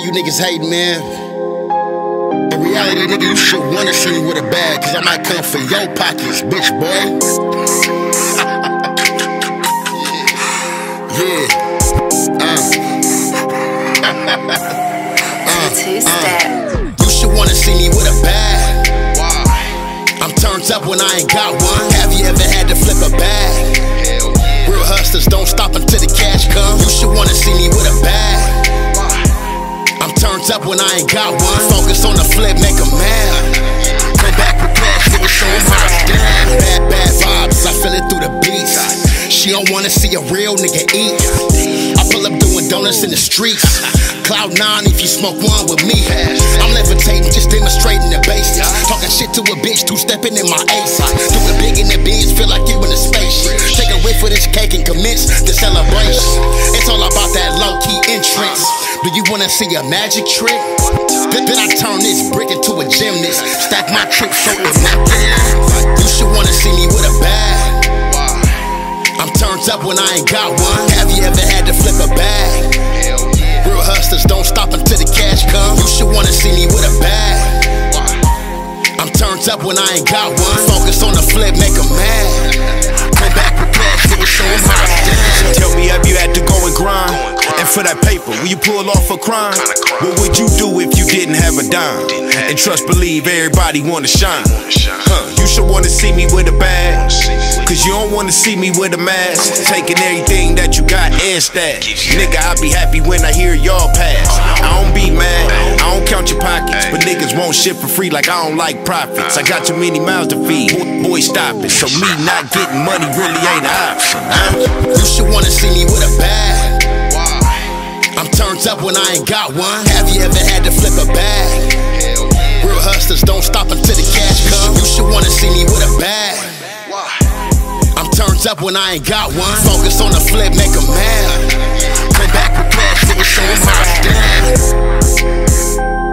you niggas hating, man. In reality, nigga, you should wanna see me with a bag, cause I might come for your pockets, bitch, boy. Yeah. You should wanna see me with a bag. I'm turned up when I ain't got one. Have you ever had to flip a bag? Real hustlers don't stop until the cash come. You should wanna see me with a bag. I'm turned up when I ain't got one. Focus on the flip, make 'em mad. Come back with cash, nigga, show 'em how it's done. Bad vibes, I feel it through the beats. She don't wanna see a real nigga eat. I pull up doing donuts in the streets. Cloud 9 if you smoke one with me. I'm levitating, just demonstrating the basics. Talking shit to a bitch, two-stepping in my ace. Doing big in the biz, feel like you in a spaceship. Take a whiff of this cake and commence the celebration. It's all about that low-key entrance. Do you wanna see a magic trick? Then I turn this brick into a gymnast. Stack my tricks so immaculate. You should wanna see me with a bag. I'm turned up when I ain't got one. Have you ever had to flip a bag? Real hustlers don't stop until the cash come. You should wanna see me with a bag. I'm turned up when I ain't got one. Focus on the flip, make 'em mad. Come back with cash, nigga, show 'em how it's done. Tell me, have you had to go and grind? And for that paper, will you pull off a crime? What would you do if you didn't have a dime? And trust, believe, everybody wanna shine. You should wanna see me with a bag, cause you don't wanna see me with a mask. Taking everything that you got and stash. Nigga, I be happy when I hear y'all pass. I don't be mad, I don't count your pockets, but niggas won't shit for free like I don't like profits. I got too many mouths to feed, boy stop it. So me not getting money really ain't an option. You should wanna see me with a bag. I'm turned up when I ain't got one. Have you ever had to flip a bag? Real hustlers don't stop until the cash come. You should wanna see me with a bag. I'm turned up when I ain't got one. Focus on the flip, make 'em mad. Come back with cash, nigga, show 'em how it's done.